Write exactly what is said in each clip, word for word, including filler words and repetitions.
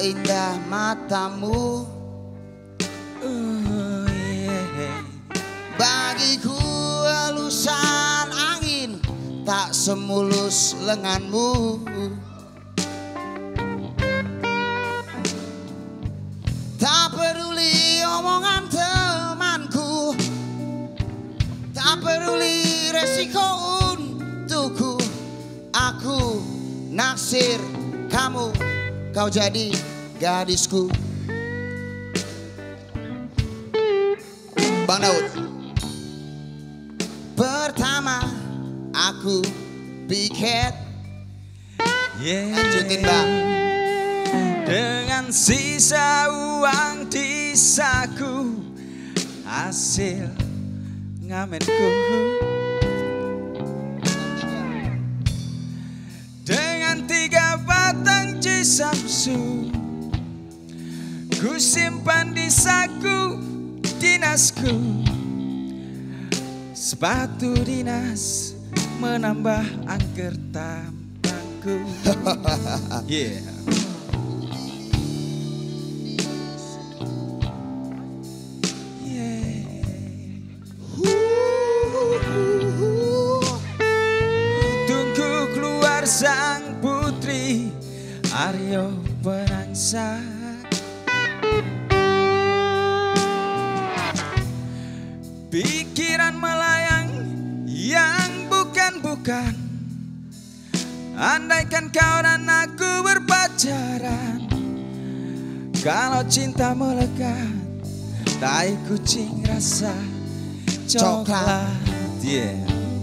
indah matamu. Oh, yeah. Bagiku elusan angin tak semulus lenganmu. Tak peduli omongan temanku, tak peduli resiko untukku. Aku naksir kamu, kau jadi gadisku. Bang Daud. Pertama aku piket. Yeah. Lanjutin Bang. Dengan sisa uang di saku, hasil ngamenku. Dengan tiga batang cisamsu, ku simpan di saku dinasku. Sepatu dinas menambah angker tampangku. Yeah. Sang putri Aryo Penangsa, pikiran melayang yang bukan-bukan. Andaikan kau dan aku berpacaran, kalau cinta melekat, tai kucing rasa coklat. Yeah.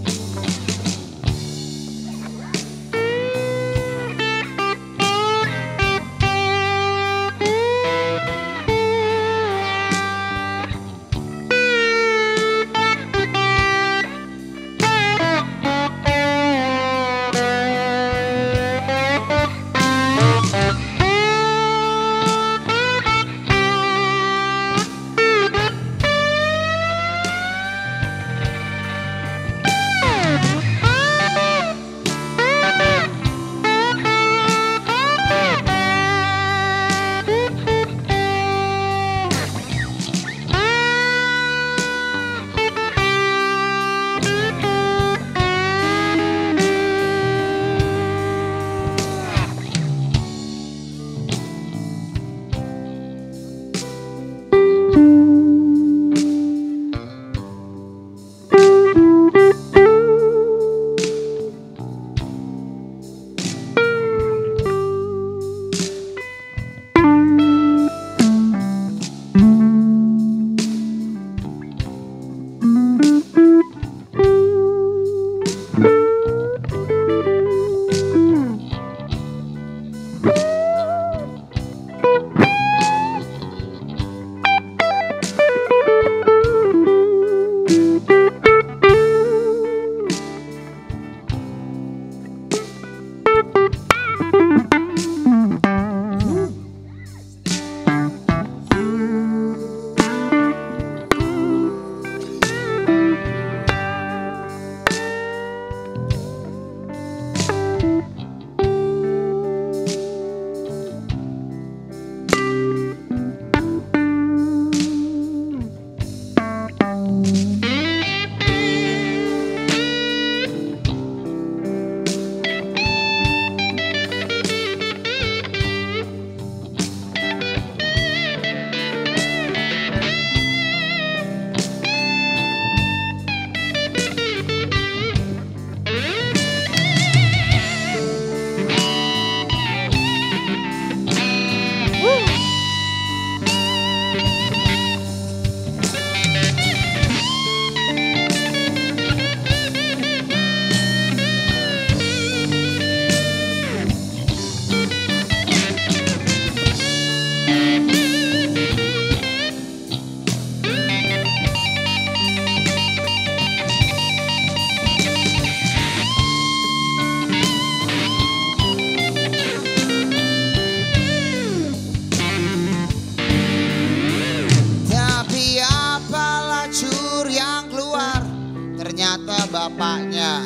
bapaknya.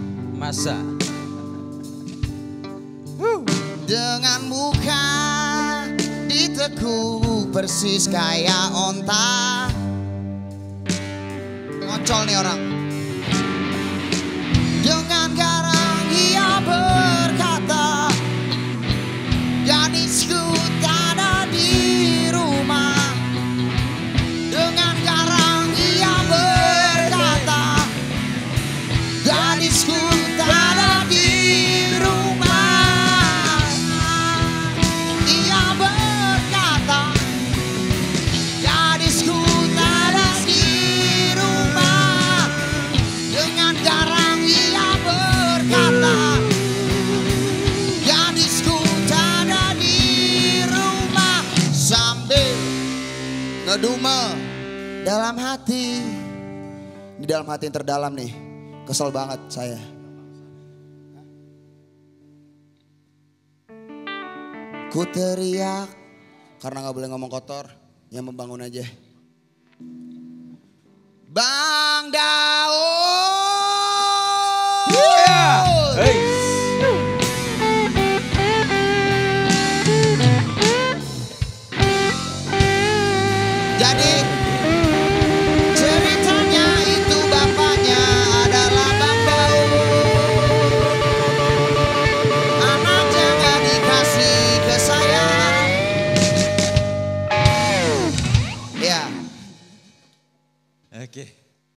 Masa? Dengan muka beku persis kayak onta. Ngocol nih orang. Dengan garang ia berkata, gadisku tak ada di rumah. Dengan garang ia berkata, gadisku tak ada di rumah. Ia berkata, gadisku tak ada di rumah. Dengan garang ia berkata, gadisku tak ada di rumah. Sambil ngedumel dalam hati. Di dalam hati yang terdalam nih, kesel banget saya. Ku teriak karena gak boleh ngomong kotor, yang membangun aja. Bang Daud. Yeah. Hey. Jadi ceritanya itu bapaknya adalah Bang Daud. Anaknya gak dikasih ke saya. Ya. Oke.